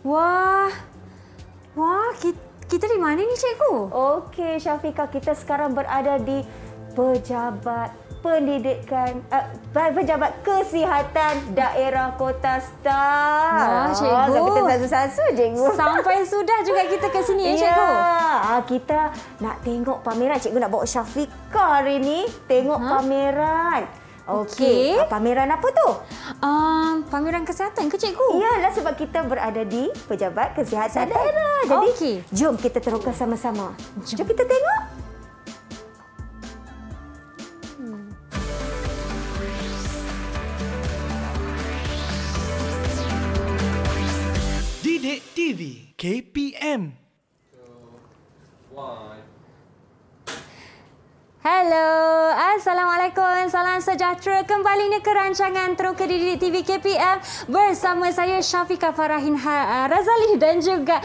Wah, kita di mana ni cikgu? Okey, Syafiqah, kita sekarang berada di Pejabat Pendidikan, Pejabat Kesihatan Daerah Kota Star. Wah, cikgu. So kita satu-satu, cikgu. Sampai sudah juga kita ke sini ya, cikgu. Ya, kita nak tengok pameran. Cikgu nak bawa Syafiqah hari ni tengok pameran. Okey. Pameran apa tu? Pameran kesihatan ke, cikgu? Iyalah, sebab kita berada di Pejabat Kesihatan Daerah. Jadi, jom kita teruskan sama-sama. Jom kita tengok. Didik TV KPM. Hello, Assalamualaikum, salam sejahtera. Kembali ni ke rancangan Terus ke Didik TV KPM bersama saya Syafiqah Farahin Razali dan juga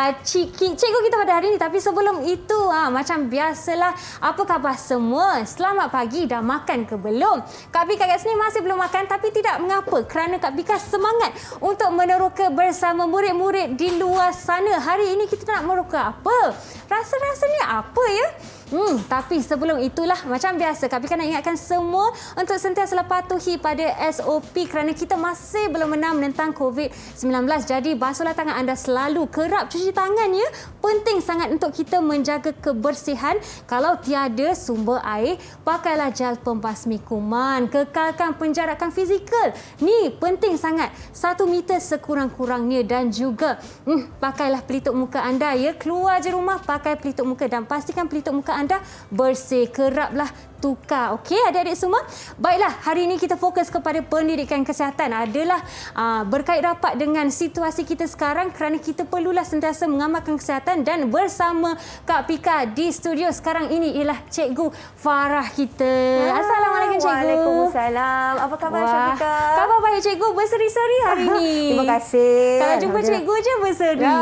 cikgu kita pada hari ini. Tapi sebelum itu, macam biasalah, apa khabar semua? Selamat pagi, dah makan ke belum? Kak Bika kat sini masih belum makan, tapi tidak mengapa kerana Kak Bika semangat untuk meneroka bersama murid-murid di luar sana. Hari ini kita nak meneroka apa? Rasa-rasanya apa ya? Tapi sebelum itulah, macam biasa, Kak Bika nak ingatkan semua untuk sentiasa patuhi pada SOP kerana kita masih belum menang menentang COVID-19. Jadi, basuhlah tangan anda selalu, kerap cuci tangan ya. Penting sangat untuk kita menjaga kebersihan. Kalau tiada sumber air, pakailah gel pembasmi kuman. Kekalkan penjarakan fizikal. Ni penting sangat. 1 meter sekurang-kurangnya dan juga pakailah pelitup muka anda ya. Keluar je rumah, pakai pelitup muka dan pastikan pelitup muka anda bersih. Keraplah tukar. Okey, adik-adik semua? Baiklah, hari ini kita fokus kepada pendidikan kesihatan. Adalah berkait rapat dengan situasi kita sekarang kerana kita perlulah sentiasa mengamalkan kesihatan, dan bersama Kak Pika di studio sekarang ini ialah Cikgu Farah kita. Assalamualaikum, Cikgu. Waalaikumsalam. Apa khabar, Syafiqah? Khabar baik, Cikgu. Berseri-seri hari ini. Terima kasih. Kalau jumpa Cikgu je berseri.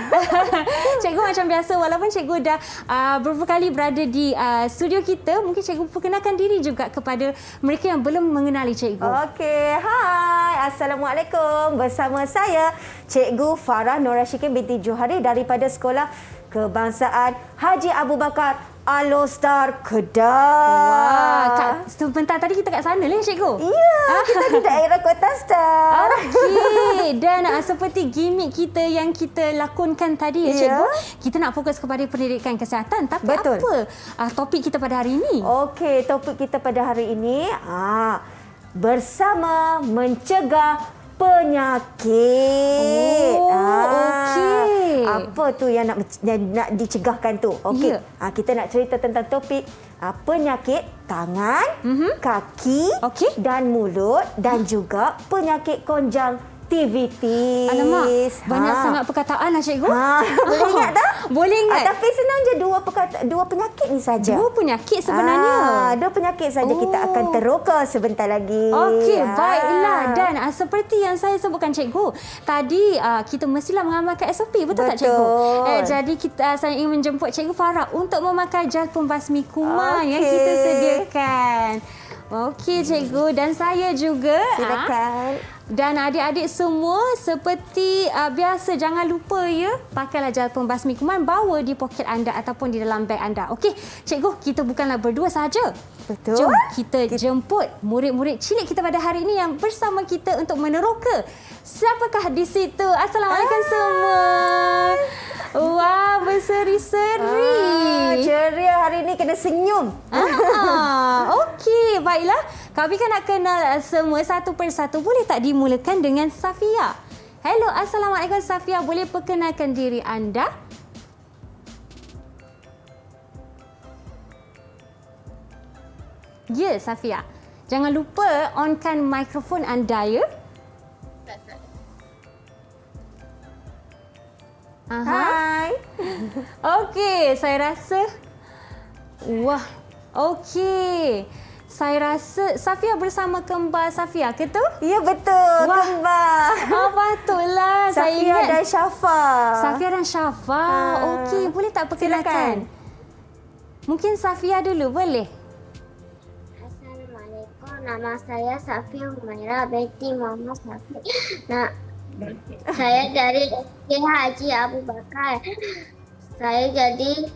Cikgu macam biasa, walaupun Cikgu dah beberapa kali berada di studio kita, mungkin Cikgu perkenalkan diri juga kepada mereka yang belum mengenali Cikgu. Okey, hai. Assalamualaikum. Bersama saya Cikgu Farah Nora Syikin binti Johari daripada Sekolah Kebangsaan Haji Abu Bakar Alostar, Kedah. Wah, sebentar tadi kita kat sana lah, Cikgu. Ya, kita di daerah Kota Star. Okey. Dan seperti gimmick kita yang kita lakonkan tadi ya, Cikgu, kita nak fokus kepada pendidikan kesihatan. Tapi betul, apa topik kita pada hari ini? Okey, topik kita pada hari ini bersama mencegah penyakit. Okey. Apa tu yang nak dicegahkan tu? Okey. Kita nak cerita tentang topik penyakit tangan, kaki dan mulut, dan juga penyakit konjungtivitis. Alamak, banyak sangat perkataan lah, Cikgu. Boleh ingat tak? Boleh ingat. Tapi senang je, dua penyakit ni saja. Dua penyakit sebenarnya. Dua penyakit saja. Kita akan teroka sebentar lagi. Okey, baiklah. Dan seperti yang saya sebutkan, Cikgu, tadi kita mestilah mengamalkan SOP, betul tak, Cikgu? Jadi saya ingin menjemput Cikgu Farah untuk memakai gel pembasmi kuman yang kita sediakan. Okey, Cikgu, dan saya juga. Silakan. Dan adik-adik semua, seperti biasa, jangan lupa ya, pakailah gel pembasmi kuman, bawa di poket anda ataupun di dalam beg anda. Okey, Cikgu, kita bukanlah berdua saja. Betul. Jom kita jemput murid-murid cilik kita pada hari ini yang bersama kita untuk meneroka. Siapakah di situ? Assalamualaikum semua. Wah, berseri-seri. Ceria hari ini, kena senyum. Okey, baiklah. Kami kan nak kenal semua satu persatu. Boleh tak dimulakan dengan Safia? Hello, Assalamualaikum Safia. Boleh perkenalkan diri anda? Ya, Safia. Jangan lupa onkan mikrofon anda ya. Hai. Okey, saya rasa... Wah, okey. Saya rasa Safia bersama kembar Safia, ke tu? Ya, betul. Wah. Kembar. Patutlah. Saya Safia ingat. dan Syafa. Safia dan Syafa. Okey, boleh tak perkenalkan? Mungkin Safia dulu, boleh? Assalamualaikum. Nama saya Safia Humaira binti Muhammad Safi. Saya dari SK Haji Abu Bakar. Saya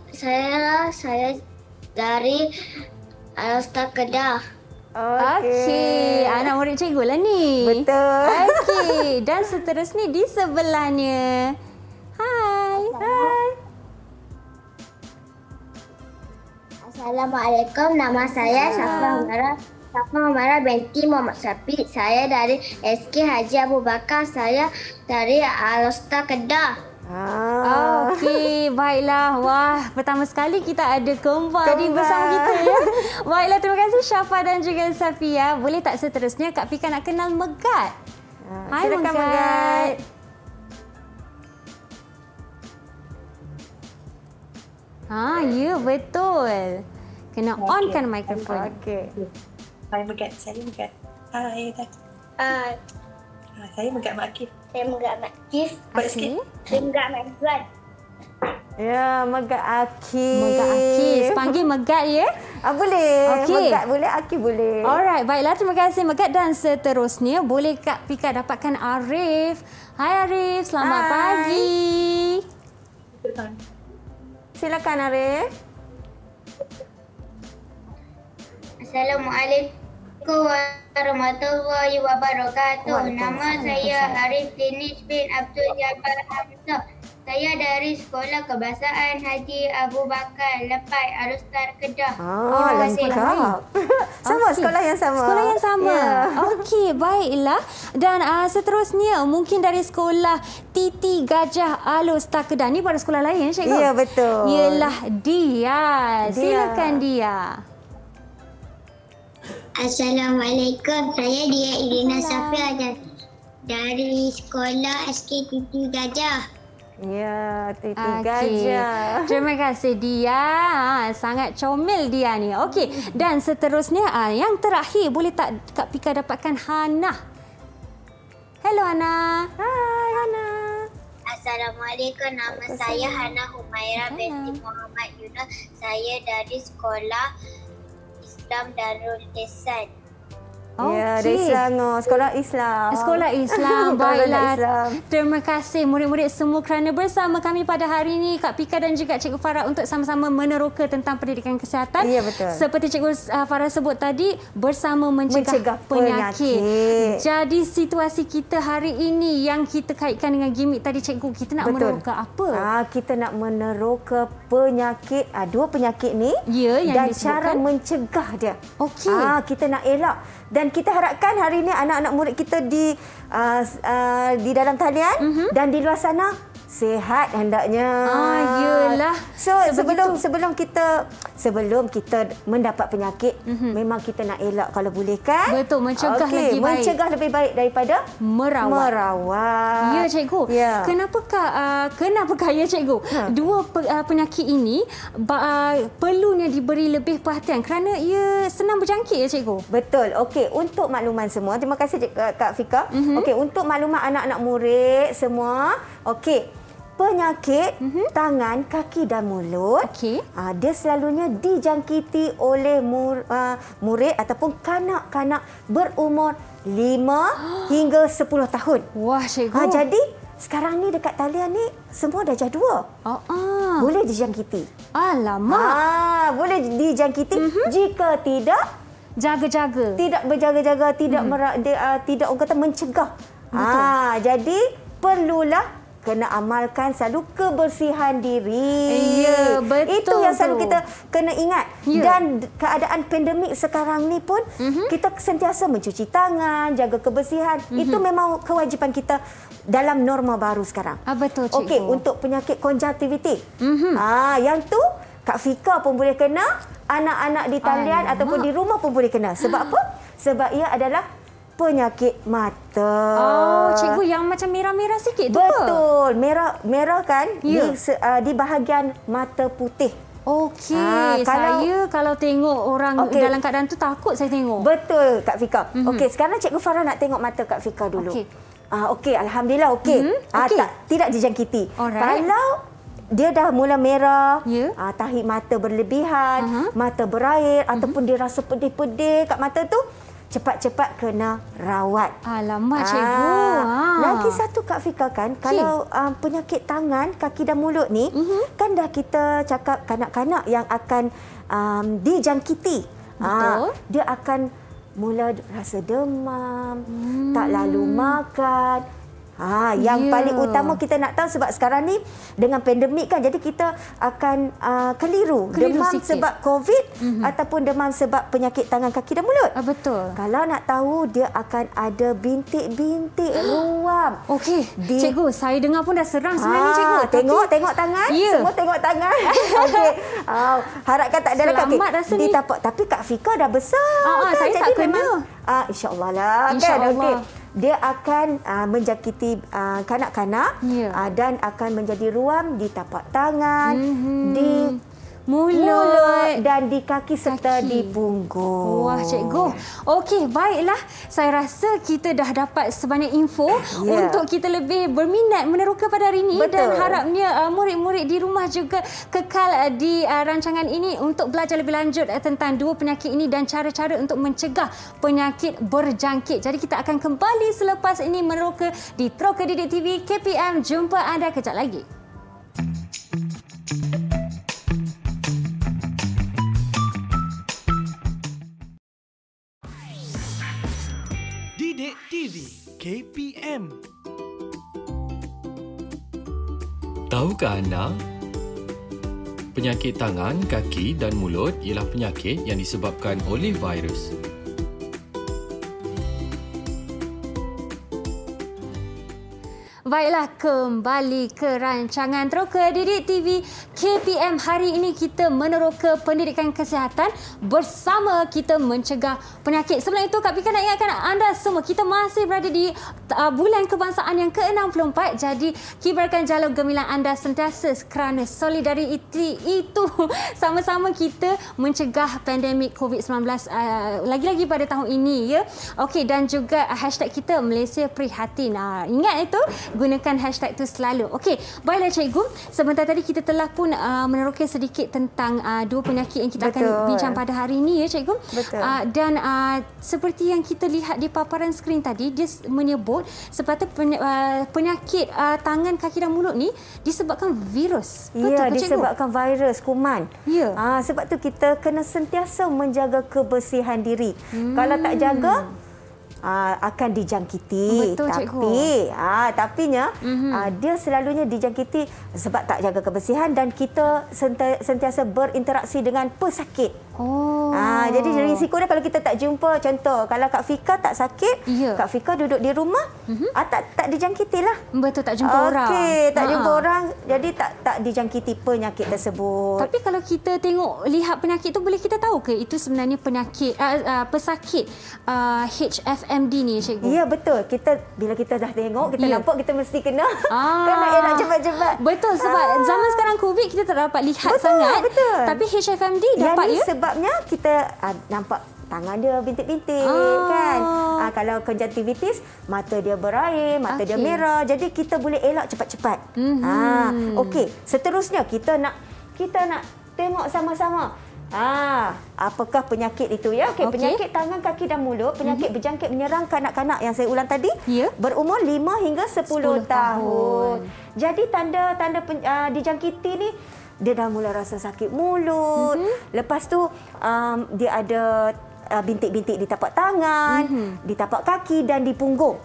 dari Al-Ustaz Kedah. Okey, anak murid cikgu lah ni. Betul. Okey, dan seterusnya di sebelahnya. Hai. Hai. Assalamualaikum, nama saya Syafa Humara binti Muhammad Syafiq. Saya dari SK Haji Abu Bakar. Saya dari Al-Ustaz Kedah. Okey, baiklah. Wah, pertama sekali kita ada kembar ni bersama kita ya. Baiklah, terima kasih Syafa dan juga Safia. Boleh tak seterusnya Kak Fika nak kenal Megat? Hai Silakan Megat. Megat. Ya betul. Kena onkan mikrofon. Okey. Hai Megat, saya Megat. Hai. Saya Megat Mak Akif. Saya Megat Mak Akif. Baik sikit. Saya Megat Mak Izzuan. Ya, Megat Akif. Megat Akif. Panggil Megat ya. Boleh. Okey. Megat boleh, Akif boleh. Alright, baiklah. Terima kasih Megat. Dan seterusnya, boleh Kak Fika dapatkan Arif. Hai Arif, selamat pagi. Silakan Arif. Assalamualaikum warahmatullahi wabarakatuh. Nama saya Arif Danish bin Abdul Jabbar Hamzah. Saya dari Sekolah Kebahasaan Haji Abu Bakar Lepai Al-Ustaz Kedah. Lengkap. Sama, sekolah yang sama. Sekolah yang sama. Ya. Okey, baiklah. Dan seterusnya, mungkin dari sekolah Titi Gajah Al-Ustaz Kedah. Ni pada sekolah lain, cikgu? Ya, betul. Ialah Dia. Silakan Dia. Assalamualaikum. Saya Dia Irina Safia dari Sekolah SK Titi Gajah. Ya, Titi Okey. Gajah. Terima kasih Dia. Sangat comel Dia ni. Okey. Dan seterusnya, yang terakhir, boleh tak Kak Fika dapatkan Hana? Hello Hana. Hai Hana. Assalamualaikum. Nama saya Hana Humaira binti Muhammad Yunus. Saya dari Sekolah Islam Darul Ihsan. Ya, dari Selangor. Sekolah Islam. Sekolah Islam. Sekolah Baiklah. Islam. Terima kasih murid-murid semua kerana bersama kami pada hari ini. Kak Fika dan juga Cikgu Farah untuk sama-sama meneroka tentang pendidikan kesihatan. Ya, betul. Seperti Cikgu Farah sebut tadi, bersama mencegah penyakit. Jadi situasi kita hari ini yang kita kaitkan dengan gimmick tadi Cikgu, kita nak meneroka apa? Kita nak meneroka penyakit, dua penyakit ni. Ya, yang dan disebutkan. cara mencegah dia. Okey. Kita nak elak. Dan kita harapkan hari ini anak-anak murid kita di dalam talian dan di luar sana sihat hendaknya. Yalah. So sebelum kita mendapat penyakit, memang kita nak elak kalau boleh kan? Betul, mencegah lagi baik. Mencegah lebih baik daripada merawat. Ya Cikgu. Ya. Kenapakah ya Cikgu? Dua penyakit ini perlunya diberi lebih perhatian kerana ia senang berjangkit ya Cikgu. Betul. Okey, untuk makluman semua, terima kasih Kak Fika. Okey, untuk maklumat anak-anak murid semua, okey. Penyakit tangan, kaki dan mulut, dia selalunya dijangkiti oleh murid ataupun kanak-kanak berumur 5 hingga 10 tahun. Wah, Cikgu. Jadi sekarang ni dekat talian ni semua dah darjah 2. Boleh dijangkiti. Alamak. Boleh dijangkiti jika tidak jaga-jaga. Tidak berjaga-jaga, tidak orang kata mencegah. Jadi perlulah kena amalkan selalu kebersihan diri. Ya, betul. Itu yang selalu kita kena ingat. Ya. Dan keadaan pandemik sekarang ni pun kita sentiasa mencuci tangan, jaga kebersihan. Itu memang kewajipan kita dalam norma baru sekarang. Betul, Cikgu. Okey, untuk penyakit konjaktiviti. Yang tu Kak Fika pun boleh kena, anak-anak di talian ataupun di rumah pun boleh kena. Sebab apa? Sebab ia adalah penyakit mata. Cikgu, yang macam merah-merah sikit tu ke? Betul. Merah kan di bahagian mata putih. Okey, saya kalau tengok orang dalam keadaan tu takut saya tengok. Betul Kak Fika. Okey, sekarang Cikgu Farah nak tengok mata Kak Fika dulu. Okey, alhamdulillah okey. Tidak dijangkiti. Kalau dia dah mula merah, tahi mata berlebihan, mata berair ataupun dia rasa pedih-pedih kat mata tu, cepat-cepat kena rawat. Alamak, cikgu. Lagi satu Kak Fika kan, kalau penyakit tangan, kaki dan mulut ni, kan dah kita cakap kanak-kanak yang akan dijangkiti. Betul. Dia akan mula rasa demam, tak lalu makan. Yang paling utama kita nak tahu sebab sekarang ni dengan pandemik kan, jadi kita akan keliru demam sikit sebab COVID ataupun demam sebab penyakit tangan, kaki dan mulut. Betul. Kalau nak tahu, dia akan ada bintik-bintik ruam. Okey, cikgu, saya dengar pun dah seram sebenarnya, cikgu. Tengok tangan. Semua tengok tangan. Okey. Harapkan tak ada kaki di tapak. Tapi Kak Fika dah besar. Kan? Saya jadi tak kena. InsyaAllah lah. InsyaAllah. Kan? Okay. Dia akan menjangkiti kanak-kanak dan akan menjadi ruam di tapak tangan, di mulut dan di kaki serta di punggung. Wah, cikgu. Okey, baiklah. Saya rasa kita dah dapat sebanyak info untuk kita lebih berminat meneroka pada hari ini. Dan harapnya murid-murid di rumah juga kekal di rancangan ini untuk belajar lebih lanjut tentang dua penyakit ini dan cara-cara untuk mencegah penyakit berjangkit. Jadi kita akan kembali selepas ini meneroka di Teroka Didik TV KPM. Jumpa anda kejap lagi. Didik TV KPM. Tahukah anda? Penyakit tangan, kaki dan mulut ialah penyakit yang disebabkan oleh virus. Baiklah, kembali ke rancangan Teroka Didik TV KPM. Hari ini kita meneroka pendidikan kesihatan bersama kita mencegah penyakit. Sebelum itu, Kak Fika nak ingatkan anda semua, kita masih berada di bulan kebangsaan yang ke-64. Jadi, kibarkan jalur gemilang anda sentiasa kerana solidariti itu sama-sama kita mencegah pandemik COVID-19 lagi-lagi pada tahun ini. Okey, dan juga hashtag kita Malaysia Prihatin. Ingat itu, gunakan hashtag itu selalu. Okey, baiklah cikgu. Sebentar tadi kita telah pun meneroka sedikit tentang dua penyakit yang kita akan bincang pada hari ini, ya cikgu. Dan seperti yang kita lihat di paparan skrin tadi, dia menyebut sepatutnya penyakit tangan, kaki dan mulut ni disebabkan virus. Ya, disebabkan virus, kuman. Ya. Sebab tu kita kena sentiasa menjaga kebersihan diri. Kalau tak jaga, akan dijangkiti. Betul, tapinya dia selalunya dijangkiti sebab tak jaga kebersihan dan kita sentiasa berinteraksi dengan pesakit. Jadi risiko dia kalau kita tak jumpa, contoh kalau Kak Fika tak sakit, Kak Fika duduk di rumah, tak dijangkiti lah. Betul, tak jumpa orang. Tak jumpa orang, jadi tak dijangkiti penyakit tersebut. Tapi kalau kita lihat penyakit tu, boleh kita tahu ke itu sebenarnya penyakit pesakit HFMD ni, cikgu? Ya, betul. Bila kita dah tengok, kita nampak, kita mesti kena. Kan nak elak cepat-cepat. Betul, sebab zaman sekarang COVID kita tak dapat lihat sangat. Betul. Tapi HFMD dapat ya. Sebabnya kita nampak tangan dia bintik-bintik kan. Kalau konjungtivitis, mata dia berair, mata dia merah. Jadi kita boleh elak cepat-cepat. Okey, seterusnya kita nak tengok sama-sama. Apakah penyakit itu ya? Okey, penyakit tangan, kaki dan mulut, penyakit berjangkit menyerang kanak-kanak yang saya ulang tadi, berumur 5 hingga 10 tahun. Jadi tanda-tanda dijangkiti ni, dia dah mula rasa sakit mulut. Lepas tu dia ada bintik-bintik di tapak tangan, di tapak kaki dan di punggung.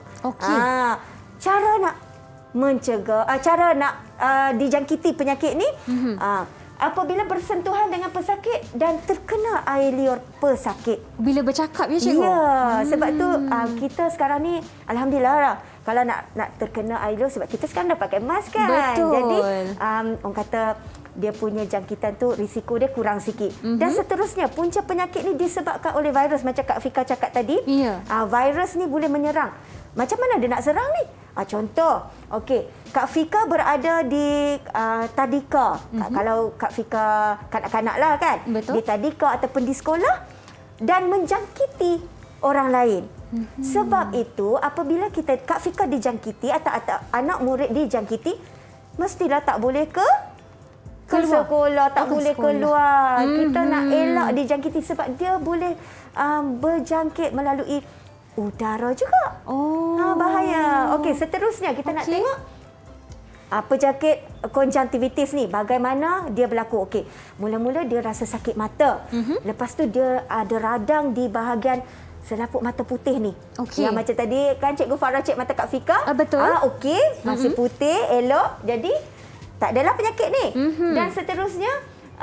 Cara nak mencegah, cara nak dijangkiti penyakit ni, apabila bersentuhan dengan pesakit dan terkena air liur pesakit. Bila bercakap ya, cikgu? Ya, sebab tu kita sekarang ni alhamdulillah lah, kalau nak terkena air liur, sebab kita sekarang dah pakai mask kan. Betul. Jadi orang kata dia punya jangkitan tu risiko dia kurang sikit. Dan seterusnya, punca penyakit ni disebabkan oleh virus macam Kak Fika cakap tadi. Virus ni boleh menyerang. Macam mana dia nak serang ni? Contoh, okey, Kak Fika berada di tadika. Kalau Kak Fika kanak-kanak lah kan, di tadika ataupun di sekolah dan menjangkiti orang lain. Sebab itu apabila Kak Fika dijangkiti atau anak murid dijangkiti, mestilah tak boleh ke sekolah, tak boleh keluar. Kita nak elak dijangkiti sebab dia boleh berjangkit melalui udara juga. Bahaya. Okey, seterusnya kita nak tengok penyakit konjungtivitis ni bagaimana dia berlaku. Okey, mula-mula dia rasa sakit mata. Lepas tu dia ada radang di bahagian selaput mata putih ni. Yang macam tadi kan Cikgu Farah cek mata Kak Fika. Betul. Okey, masih putih, elok. Jadi tak adalah penyakit ni. Dan seterusnya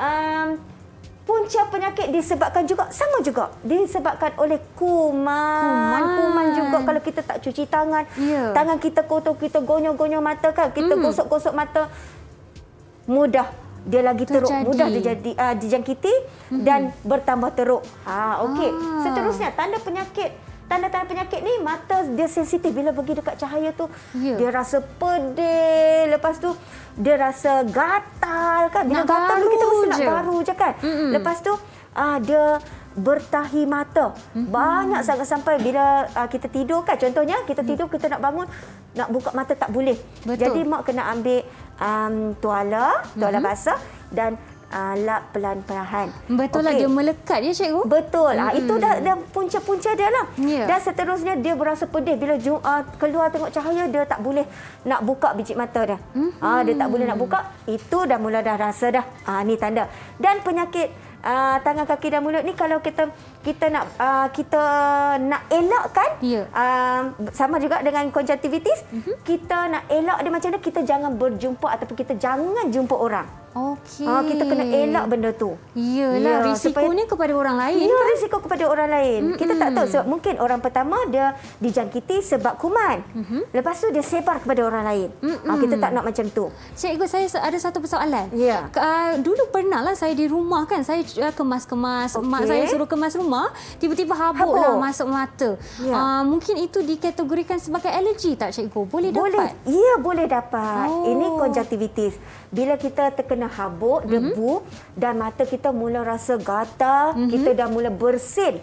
punca penyakit disebabkan juga sama juga disebabkan oleh kuman juga. Kalau kita tak cuci tangan, tangan kita kotor, kita gonyol-gonyol mata kan, kita gosok-gosok mata, mudah dia lagi teruk, mudah dijangkiti dan bertambah teruk. Okey. Seterusnya tanda-tanda penyakit ni, mata dia sensitif bila pergi dekat cahaya tu. Dia rasa pedih, lepas tu dia rasa gatal kan. Bila gatal tu kita mesti nak garu je kan. Lepas tu dia bertahi mata. Banyak sangat sampai bila kita tidur kan. Contohnya kita tidur, kita nak bangun, nak buka mata tak boleh. Jadi mak kena ambil tuala basah dan lap pelan-pelan. Betul lah, dia melekat ya cikgu? Betul. Itu dah punca-punca dia lah. Dan seterusnya dia berasa pedih bila keluar tengok cahaya, dia tak boleh nak buka biji mata dah. Dia tak boleh nak buka. Itu dah mula dah rasa dah. Ni tanda. Dan penyakit tangan, kaki dan mulut ni kalau kita nak elakkan, sama juga dengan konjungtivitis, kita nak elak dia macam mana, kita jangan berjumpa ataupun kita jangan jumpa orang. Kita kena elak benda tu. Iyalah, risikonya kepada orang lain. Ya, risiko kepada orang lain. Kita tak tahu sebab mungkin orang pertama dia dijangkiti sebab kuman. Lepas tu dia sebar kepada orang lain. Kita tak nak macam tu. Cikgu, saya ada satu persoalan. Dulu pernahlah saya di rumah kan, saya kemas-kemas, mak saya suruh kemas rumah, tiba-tiba habuklah masuk mata. Mungkin itu dikategorikan sebagai alergi tak cikgu? Boleh dapat? Ya, boleh dapat. Ini konjungtivitis. Bila kita terkena habuk, debu dan mata kita mula rasa gatal, kita dah mula bersin.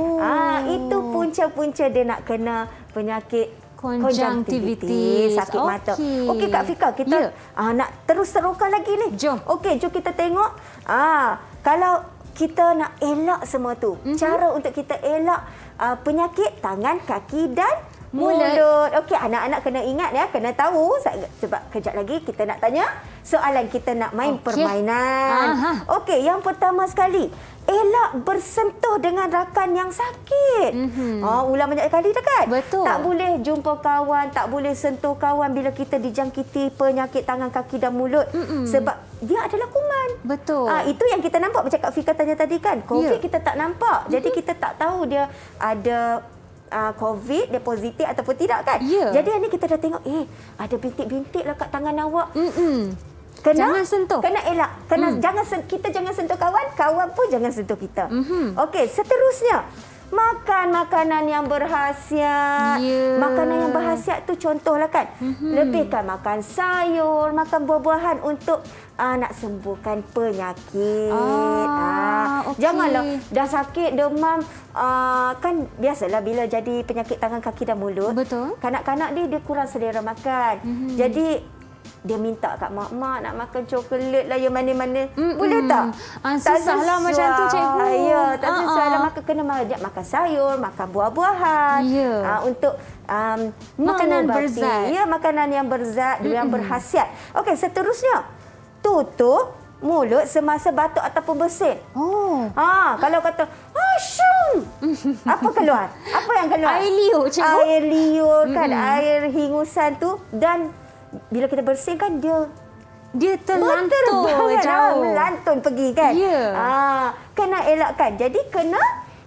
Itu punca-punca dia nak kena penyakit konjungtivitis, sakit mata. Okey Kak Fika, kita nak terus teroka lagi ni. Jom kita tengok kalau kita nak elak semua tu, cara untuk kita elak penyakit tangan, kaki dan mulut. Okey, anak-anak kena ingat ya, kena tahu sebab kejap lagi kita nak tanya soalan, kita nak main permainan. Okey, yang pertama sekali, elak bersentuh dengan rakan yang sakit. Ulang banyak kali dah kan? Betul. Tak boleh jumpa kawan, tak boleh sentuh kawan bila kita dijangkiti penyakit tangan, kaki dan mulut. Sebab dia adalah kuman. Betul. Itu yang kita nampak macam Kak Fika tanya tadi kan. COVID kita tak nampak. Jadi kita tak tahu dia ada COVID, dia positif ataupun tidak kan. Jadi ini kita dah tengok, ada bintik-bintik lah kat tangan awak. Jangan sentuh. Kena elak. Kita jangan sentuh kawan, kawan pun jangan sentuh kita. Okey, seterusnya, makan makanan yang berkhasiat. Makanan yang berkhasiat tu contohlah kan. Lebihkan makan sayur, makan buah-buahan untuk nak sembuhkan penyakit. Janganlah dah sakit, demam, kan biasalah bila jadi penyakit tangan, kaki dan mulut. Betul. Kanak-kanak dia kurang selera makan. Jadi dia minta kat mak nak makan coklat lah yang mana-mana. Boleh tak? Susahlah macam tu cikgu. Ya, tak sesuai lah. Maka kena makan sayur, makan buah-buahan. Untuk makanan berzat. Ya, makanan yang berzat, yang berkhasiat. Okey, seterusnya, tutup mulut semasa batuk ataupun bersin. Kalau kata, syung, apa keluar? Apa yang keluar? Air liur, cikgu. Air liur kan, air hingusan tu. Dan bila kita bersin kan, dia terlantun jauh. Melantun pergi kan. Kena elakkan. Jadi kena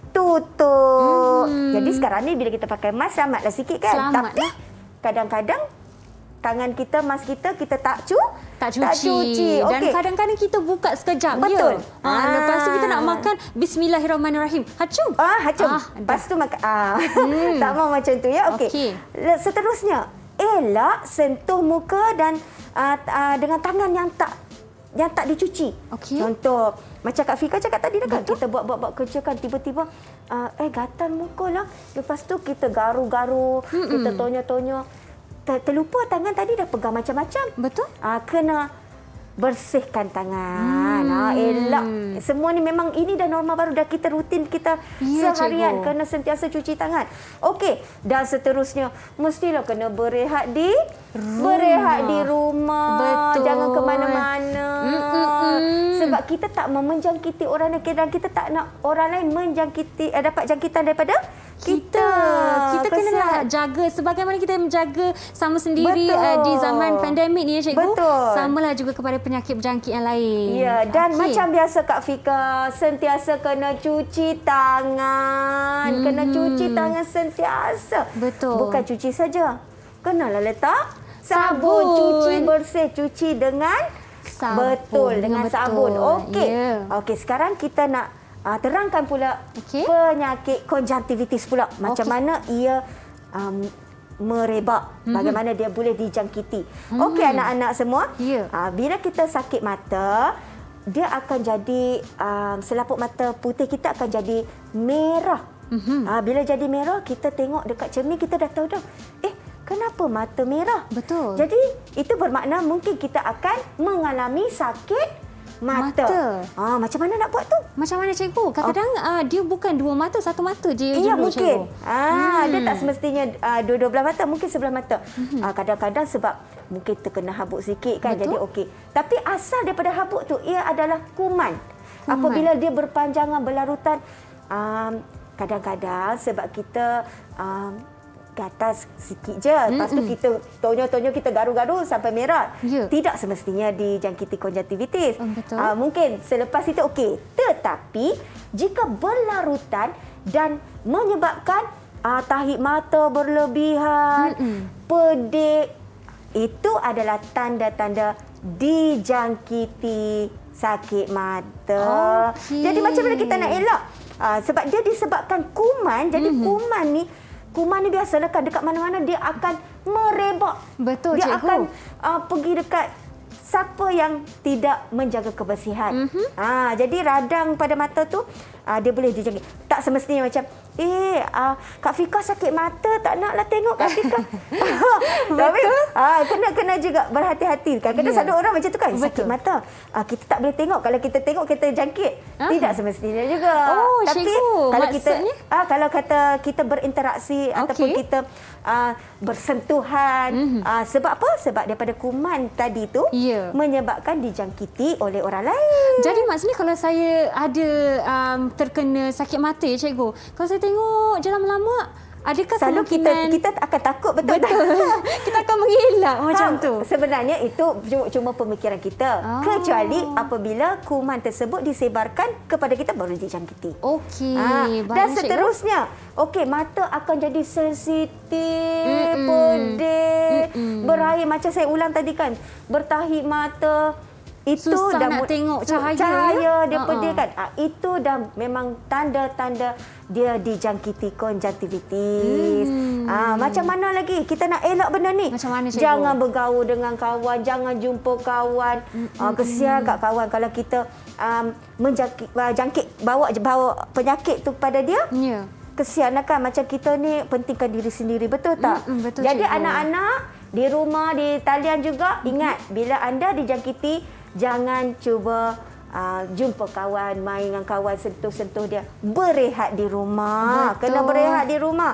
tutup. Jadi sekarang ni bila kita pakai mask, selamatlah sikit kan. Tapi kadang-kadang tangan kita, mask kita tak cuci. Dan kadang-kadang kita buka sekejap. Betul. Lepas tu kita nak makan, bismillahirrahmanirrahim. Hacum. Lepas tu makan. Tak mau macam tu ya. Okey. Seterusnya, elak sentuh muka dan dengan tangan yang tak dicuci. Contoh macam Kak Fika cakap tadi kan, kita buat kerja kan, tiba-tiba gatal muka lah. Lepas tu kita garu-garu, kita tonyo-tonyo. Terlupa tangan tadi dah pegang macam-macam. Betul. Kena bersihkan tangan. Elak. Semua ni memang ini dah norma baru, dah kita rutin kita seharian kena sentiasa cuci tangan. Okey, dan seterusnya mestilah kena berehat di rumah. Betul. Jangan ke mana-mana. Sebab kita tak menjangkiti orang lain dan kita tak nak orang lain menjangkiti dapat jangkitan daripada kita. Kita kena jaga sebagaimana kita menjaga sama sendiri di zaman pandemik ni ya cikgu. Betul. Samalah juga kepada penyakit berjangkit yang lain. Ya, dan macam biasa Kak Fika, sentiasa kena cuci tangan. Kena cuci tangan sentiasa. Betul. Bukan cuci saja. Kenalah letak sabun. Cuci bersih, cuci dengan sabun. Betul, dengan sabun. Okey. Yeah. Okey, sekarang kita nak terangkan pula penyakit konjungtivitis pula. Macam mana ia merebak, bagaimana dia boleh dijangkiti. Okey anak-anak semua, bila kita sakit mata, dia akan jadi selaput mata putih kita akan jadi merah. Bila jadi merah, kita tengok dekat cermin kita dah tahu dah. Kenapa mata merah? Betul. Jadi itu bermakna mungkin kita akan mengalami sakit mata. Macam mana nak buat tu? Macam mana cikgu? Kadang-kadang dia bukan dua mata, satu mata je. Ya, mungkin. Cikgu. Dia tak semestinya dua-dua belah mata, mungkin sebelah mata. Kadang-kadang sebab mungkin terkena habuk sikit kan. Betul. Jadi okey. Tapi asal daripada habuk tu ia adalah kuman. Apabila dia berpanjangan berlarutan, kadang-kadang sebab kita ke atas sikit je. Lepas tu kita tonyo-tonyo kita garu-garu sampai merah. Tidak semestinya dijangkiti konjungtivitis. Mungkin selepas itu okey. Tetapi jika berlarutan dan menyebabkan tahi mata berlebihan, pedih, itu adalah tanda-tanda dijangkiti sakit mata. Jadi macam mana kita nak elak? Sebab dia disebabkan kuman. Jadi kuman ni biasalah kan dekat mana-mana dia akan merebak. Betul, dia cikgu. akan pergi dekat siapa yang tidak menjaga kebersihan. Jadi radang pada mata tu dia boleh dijangkit. Tak semestinya macam Kak Fika sakit mata, tak naklah tengok Kak Fika. Tapi kena juga berhati-hati. Kadang-kadang ada orang macam tu kan, sakit mata. Kita tak boleh tengok. Kalau kita tengok kita jangkit. Tidak semestinya juga. Tapi cikgu, kalau kita kalau kata kita berinteraksi ataupun kita bersentuhan, sebab apa? Sebab daripada kuman tadi tu menyebabkan dijangkiti oleh orang lain. Jadi maksudnya kalau saya ada terkena sakit mata ya cikgu, kalau saya tengok je lama-lama, adakah selalu kemungkinan kita akan takut betul. Kita akan mengelak macam tu. Sebenarnya itu cuma pemikiran kita. Kecuali apabila kuman tersebut disebarkan kepada kita baru dijangkiti. Okey. Dan seterusnya, mata akan jadi sensitif, pedih, berair macam saya ulang tadi kan, bertahi mata. Itu susah dah nak tengok cahaya dia pedih kan. Itu dah memang tanda-tanda dia dijangkiti konjungtivitis. Macam mana lagi kita nak elak benda ni? Macam mana, cikgu? Jangan bergaul dengan kawan, jangan jumpa kawan. Kesian kat kawan kalau kita jangkit bawa penyakit tu pada dia. Kesian kan, macam kita ni pentingkan diri sendiri, betul tak? Betul, jadi cikgu. anak-anak di rumah, di talian juga, ingat bila anda dijangkiti, jangan cuba jumpa kawan, main dengan kawan, sentuh-sentuh dia. Berehat di rumah. Betul. Kena berehat di rumah.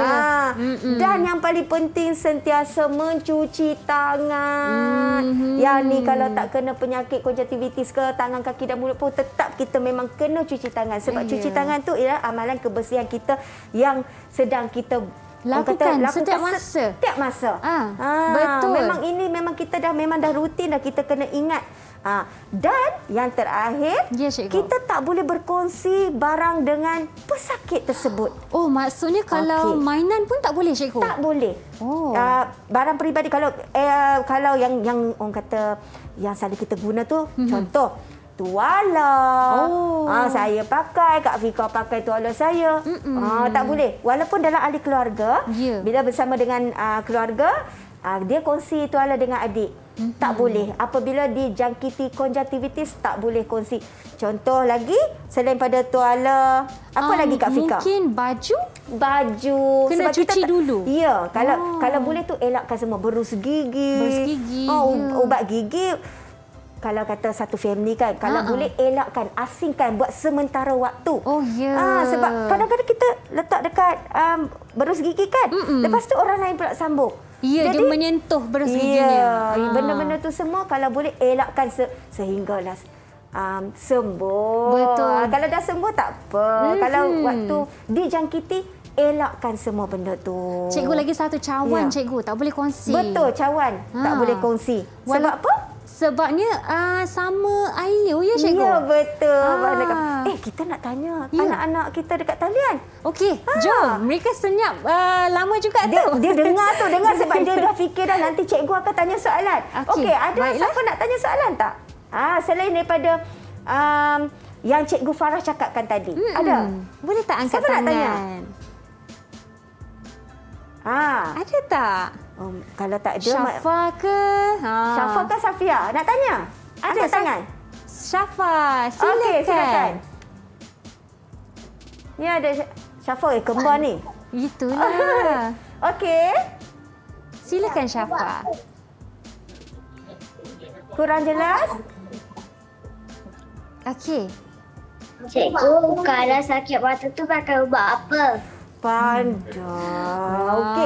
Dan yang paling penting sentiasa mencuci tangan. Yang ni kalau tak kena penyakit konjungtivitis ke tangan, kaki dan mulut pun tetap kita memang kena cuci tangan. Sebab cuci tangan tu ialah amalan kebersihan kita yang sedang kita lakukan setiap masa. Setiap masa. Betul. Memang kita dah rutin dah, kita kena ingat. Dan yang terakhir, kita tak boleh berkongsi barang dengan pesakit tersebut. Maksudnya kalau mainan pun tak boleh, cikgu? Tak boleh. Barang peribadi kalau yang orang kata yang selalu kita guna tu, contoh tuala. Saya pakai, Kak Fika pakai tuala saya. Tak boleh. Walaupun dalam ahli keluarga, bila bersama dengan keluarga, dia kongsi tuala dengan adik. Tak boleh. Apabila dijangkiti konjungtivitis, tak boleh kongsi. Contoh lagi, selain pada tuala, apa lagi Kak Fika? Mungkin baju? Baju. Kena sebab cuci dulu? Ya. Kalau boleh tu elakkan semua. Berus gigi. Berus gigi. Ubat gigi. kalau kata satu family kan, kalau boleh elakkan, asingkan buat sementara waktu. Oh ya. Sebab kadang-kadang kita letak dekat berus gigi kan. Lepas tu orang lain pula sambung. Ya, dia menyentuh berus giginya. Ya, benda-benda tu semua kalau boleh elakkan sehinggalah sembuh. Betul. Kalau dah sembuh tak apa. Kalau waktu dijangkiti, elakkan semua benda tu. Cikgu lagi satu cawan, cikgu tak boleh kongsi. Betul, cawan tak boleh kongsi. Sebab apa? Sebabnya sama IU ya, cikgu? Ya, betul. Kita nak tanya anak-anak kita dekat talian. Okey, jom. Mereka senyap lama juga tu. Dia dengar sebab dia dah fikir dah nanti cikgu akan tanya soalan. Okey, ada siapa nak tanya soalan tak? Selain daripada yang Cikgu Farah cakapkan tadi. Ada? Boleh tak angkat siapa tangan? Nak tanya? Ada tak? Kalau tak ada, Syafa ke? Syafa ke Safia? Nak tanya? Angkat tangan. Syafa, silakan. Okey, silakan. Ni ada Syafa kembar ni. Itulah. Okey. Silakan Syafa. Kurang jelas? Okey. Cikgu, kalau sakit mata tu pakai ubat apa? Pandai. Okey.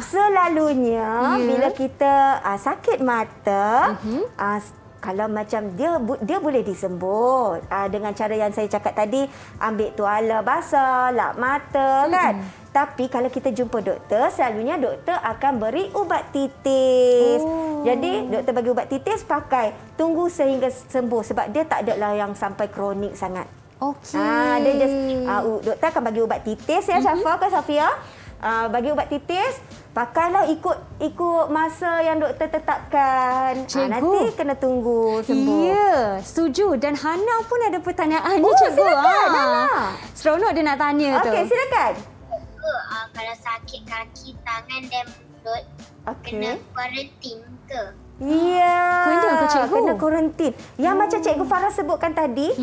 Selalunya bila kita sakit mata, kalau macam dia boleh disembur dengan cara yang saya cakap tadi, ambil tuala basah, lap mata kan. Tapi kalau kita jumpa doktor, selalunya doktor akan beri ubat titis. Jadi doktor bagi ubat titis, pakai, tunggu sehingga sembuh sebab dia tak adalah yang sampai kronik sangat. Okey. Dia just doktor akan bagi ubat titis ya, Syafa ke Safia. Bagi ubat titis, pakailah ikut masa yang doktor tetapkan. Nanti kena tunggu sembuh. Ya, setuju. Dan Hana pun ada pertanyaan ni, cikgu. Silakan, Hana. Seronok dia nak tanya tu. Okey, silakan. Kalau sakit kaki, tangan dan mulut, kena kuarantin ke? Ya. Kena ke, cikgu? Kena kuarantin. Yang macam Cikgu Farah sebutkan tadi,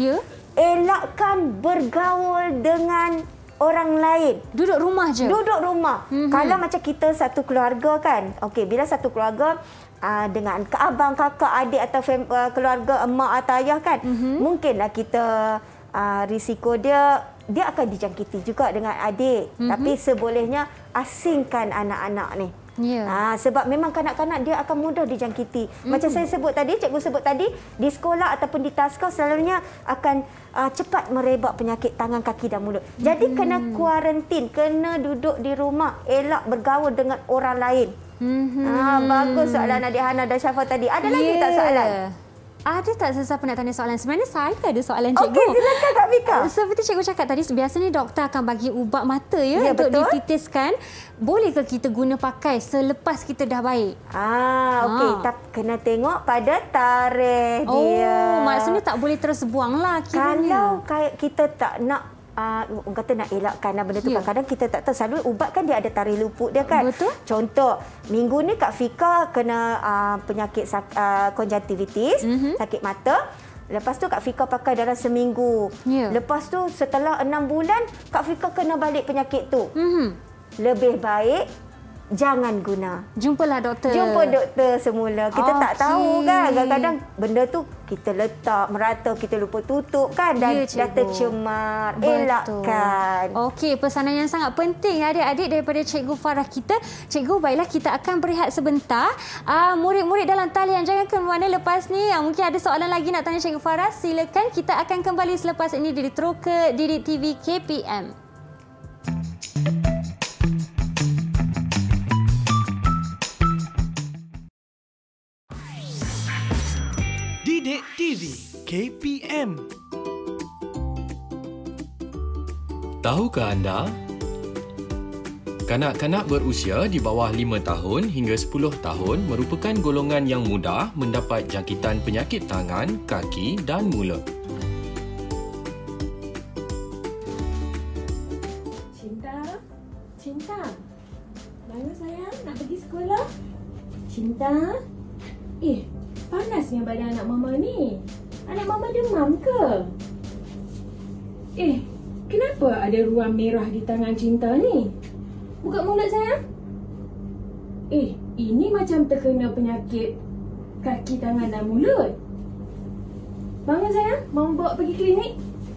elakkan bergaul dengan orang lain. Duduk rumah je? Duduk rumah. Kalau macam kita satu keluarga kan. Okey, bila satu keluarga dengan abang, kakak, adik atau keluarga emak atau ayah kan. Mungkinlah kita risiko dia akan dijangkiti juga dengan adik. Tapi sebolehnya asingkan anak-anak ni. Sebab memang kanak-kanak dia akan mudah dijangkiti. Macam saya sebut tadi, cikgu sebut tadi, di sekolah ataupun di taska selalunya akan cepat merebak penyakit tangan, kaki dan mulut. Jadi kena kuarantin, kena duduk di rumah, elak bergaul dengan orang lain. Bagus soalan Adik Hana dan Syafa tadi. Ada lagi tak soalan? Ada tak sesiapa nak tanya soalan? Sebenarnya saya ada soalan, cikgu. Okey, silakan Kak Vika. Seperti cikgu cakap tadi, biasanya doktor akan bagi ubat mata untuk dititiskan. Boleh ke kita guna pakai selepas kita dah baik? Okey. Tapi kena tengok pada tarikh dia. Maksudnya tak boleh terus buang lah kiranya. Kalau kita tak nak kata nak elakkan benda tu, kadang-kadang kita tak tahu. Selalu ubat kan dia ada tarikh luput dia kan. Betul. Contoh, minggu ni Kak Fika kena penyakit konjungtivitis, sakit mata. Lepas tu Kak Fika pakai dalam seminggu. Lepas tu setelah 6 bulan Kak Fika kena balik penyakit tu. Lebih baik jangan guna. Jumpalah doktor. Jumpa doktor semula. Kita tak tahu kan. Kadang-kadang benda tu kita letak merata, kita lupa tutup kan. Dan dah tercemar. Elakkan. Okey, pesanan yang sangat penting adik-adik daripada Cikgu Farah kita. Cikgu, baiklah kita akan berehat sebentar. Murid-murid dalam talian jangan ke mana lepas ni. Mungkin ada soalan lagi nak tanya Cikgu Farah. Silakan, kita akan kembali selepas ini di Teroka Didik TV KPM. Didik TV KPM. Tahukah anda? Kanak-kanak berusia di bawah 5 tahun hingga 10 tahun merupakan golongan yang mudah mendapat jangkitan penyakit tangan, kaki dan mulut. Cinta. Mana sayang? Nak pergi sekolah? Cinta? Panasnya badan anak mama ni. Anak mama demam ke? Kenapa ada ruam merah di tangan Cinta ni? Buka mulut sayang. Ini macam terkena penyakit kaki, tangan dan mulut. Bangun sayang, mau bawa pergi klinik?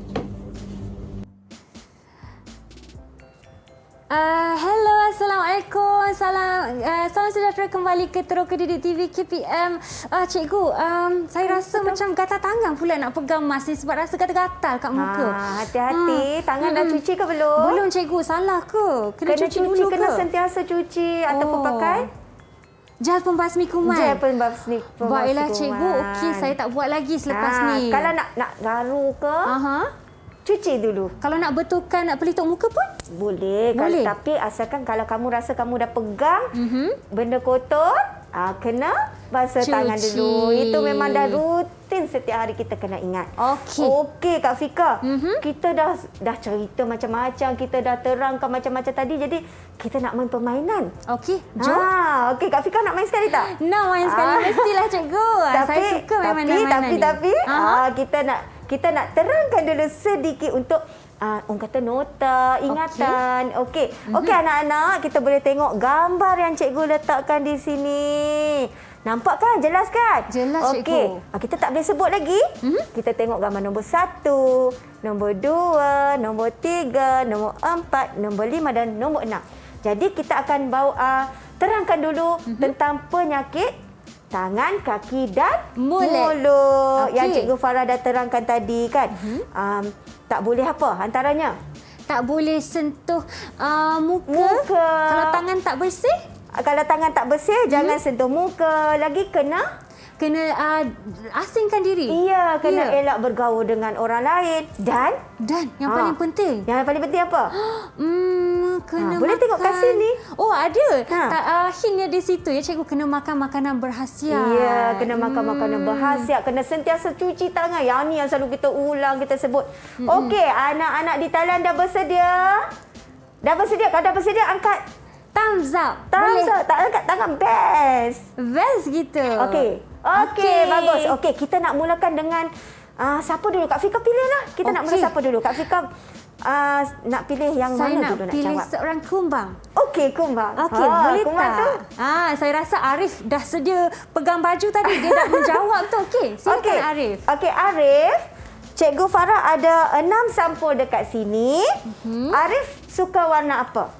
Hello, Assalamualaikum. Salam sejahtera kembali ke Terus Kedidik TV KPM. Cikgu, saya rasa macam gatal tangan pula nak pegang mask ni sebab rasa gatal-gatal kat muka. Hati-hati, tangan dah cuci ke belum? Belum cikgu, salah ke? Kena cuci dulu ke? Kena sentiasa cuci ataupun pakai? Gel pembasmi kuman. Gel pembasmi kuman. Baiklah cikgu, okey saya tak buat lagi selepas ni. Kalau nak garu ke? Cuci dulu. Kalau nak betulkan pelitup muka pun? Boleh. Tapi asalkan kalau kamu rasa kamu dah pegang benda kotor, kena basuh tangan dulu. Itu memang dah rutin setiap hari kita kena ingat. Okey Kak Fika. Kita dah cerita macam-macam, kita dah terangkan macam-macam tadi. Jadi kita nak main permainan. Okey, jom. Okey, Kak Fika nak main sekali tak? Nak main sekali mestilah cikgu. Saya suka main permainan ni. Tapi kita nak terangkan dulu sedikit untuk orang kata nota, ingatan. Okey. Okey anak-anak, kita boleh tengok gambar yang cikgu letakkan di sini. Nampak kan? Jelas kan? Jelas cikgu. Okey. Kita tak boleh sebut lagi. Kita tengok gambar nombor 1, nombor 2, nombor 3, nombor 4, nombor 5 dan nombor 6. Jadi kita akan bawa terangkan dulu tentang penyakit tangan, kaki dan mulut. Yang Cikgu Farah dah terangkan tadi kan. Tak boleh apa antaranya? Tak boleh sentuh muka. Kalau tangan tak bersih? Kalau tangan tak bersih, jangan sentuh muka. Lagi kena asingkan diri. Iya, kena elak bergaul dengan orang lain. Dan yang paling penting. Yang paling penting apa? Kena boleh makan. Tengok kat sini. Oh, ada. Hintnya di situ ya cikgu, kena makan makanan berkhasiat. Ya, kena makan makanan berkhasiat, kena sentiasa cuci tangan. Yang ni yang selalu kita ulang, kita sebut. Okey, anak-anak di talian dah bersedia? Dah bersedia? Kalau dah bersedia, angkat thumbs up. Thumbs up. Tak angkat tangan, best. Best gitu. Okey, bagus. Okey, kita nak mulakan dengan siapa dulu? Kak Fika pilihlah. Kita nak mula siapa dulu? Kak Fika nak pilih yang mana dulu nak jawab? Saya nak pilih seorang kumbang. Okey, kumbang. Okey, boleh kumbang tak? Saya rasa Arif dah sedia pegang baju tadi. Dia dah menjawab tu. Okey, silakan Arif. Okey, Arif. Cikgu Farah ada 6 sampul dekat sini. Arif suka warna apa?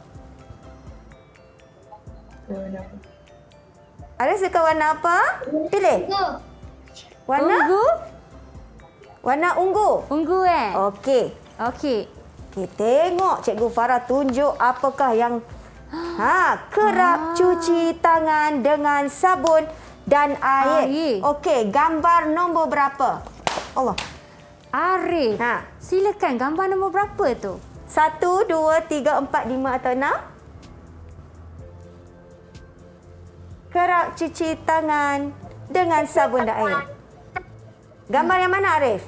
Arif suka warna apa? Pilih. Warna? Ungu. Warna ungu. Ungu Okey. Okey, tengok Cikgu Farah tunjuk apakah yang kerap cuci tangan dengan sabun dan air. Okey, gambar nombor berapa? Allah. Arif. Silakan gambar nombor berapa tu? 1, 2, 3, 4, 5 atau 6? Kerap cuci tangan dengan sabun dan air. Gambar yang mana Arif?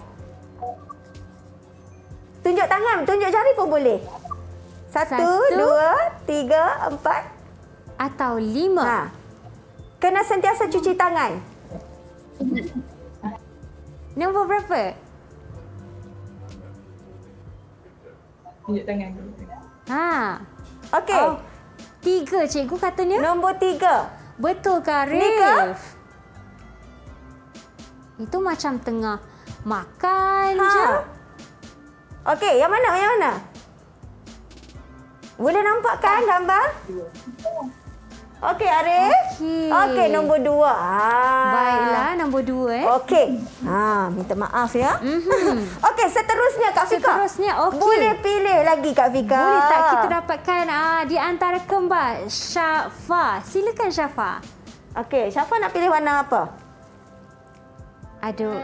Tunjuk tangan, tunjuk jari pun boleh. 1, 2, 3, 4 atau 5. Kena sentiasa cuci tangan. Nombor berapa? Tunjuk tangan. Okey. 3 cikgu katanya. Nombor 3. Betul ke Arif? Itu macam tengah makan je. Okey, yang mana? Yang mana? Boleh nampak kan gambar? Okey, Arif. Okey, nombor 2. Baiklah, nombor 2 Okey. Minta maaf ya. Okey, seterusnya Kak Fika. Boleh pilih lagi Kak Fika. Boleh tak kita dapatkan di antara kembar Syafa. Silakan Syafa. Okey, Syafa nak pilih warna apa? Aduh.